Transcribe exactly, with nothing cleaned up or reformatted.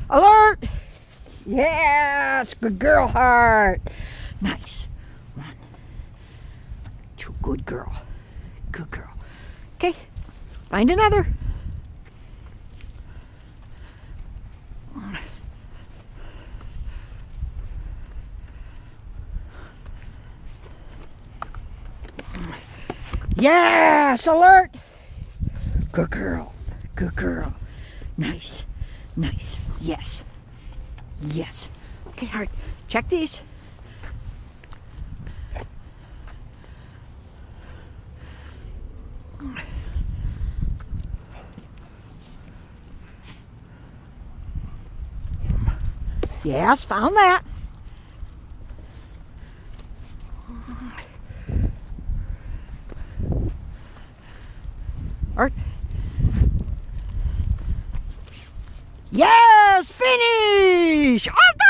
Alert! Yes, good girl, Heart. Nice. One, two, good girl. Good girl. Okay, find another. Yes, alert! Good girl. Good girl. Nice. Nice. Yes. Yes. Okay, Heart. Check these. Yes, found that. Art. Yes, finish! All done!